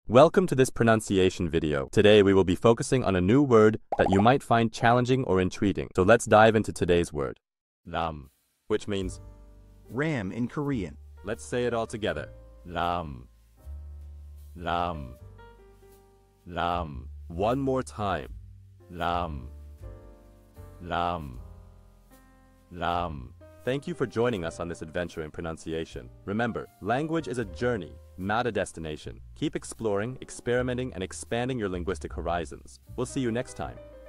Welcome to this pronunciation video. Today we will be focusing on a new word that you might find challenging or intriguing. So let's dive into today's word. Lam, which means ram in Korean. Let's say it all together. Lam. Lam. Lam. One more time. Lam. Lam. Lam. Thank you for joining us on this adventure in pronunciation. Remember, language is a journey, not a destination. Keep exploring, experimenting, and expanding your linguistic horizons. We'll see you next time.